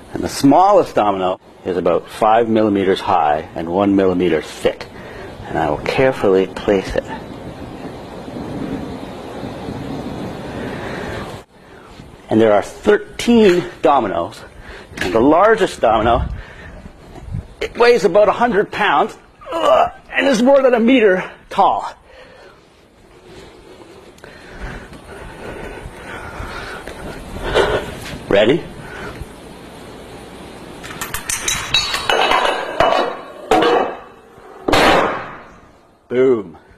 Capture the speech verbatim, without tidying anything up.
And the smallest domino is about five millimeters high and one millimeter thick. And I will carefully place it. And there are thirteen dominoes. And the largest domino, it weighs about one hundred pounds ugh, and is more than a meter tall. Ready? Boom.